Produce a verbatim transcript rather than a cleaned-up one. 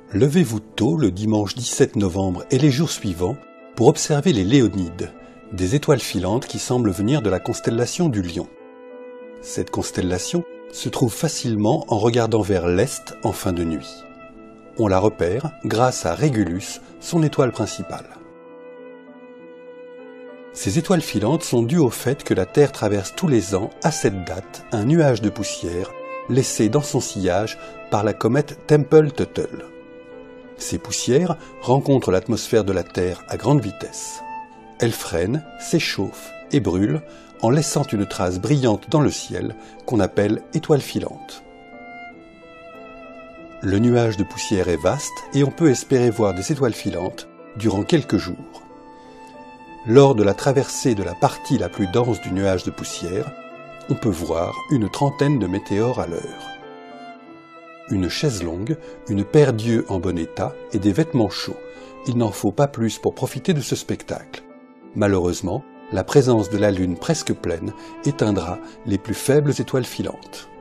Levez-vous tôt le dimanche dix-sept novembre et les jours suivants pour observer les Léonides, des étoiles filantes qui semblent venir de la constellation du Lion. Cette constellation se trouve facilement en regardant vers l'est en fin de nuit. On la repère grâce à Régulus, son étoile principale. Ces étoiles filantes sont dues au fait que la Terre traverse tous les ans, à cette date, un nuage de poussière laissé dans son sillage par la comète Tempel-Tuttle. Ces poussières rencontrent l'atmosphère de la Terre à grande vitesse. Elles freinent, s'échauffent et brûlent en laissant une trace brillante dans le ciel qu'on appelle étoile filante. Le nuage de poussière est vaste et on peut espérer voir des étoiles filantes durant quelques jours. Lors de la traversée de la partie la plus dense du nuage de poussière, on peut voir une trentaine de météores à l'heure. Une chaise longue, une paire d'yeux en bon état et des vêtements chauds. Il n'en faut pas plus pour profiter de ce spectacle. Malheureusement, la présence de la Lune presque pleine éteindra les plus faibles étoiles filantes.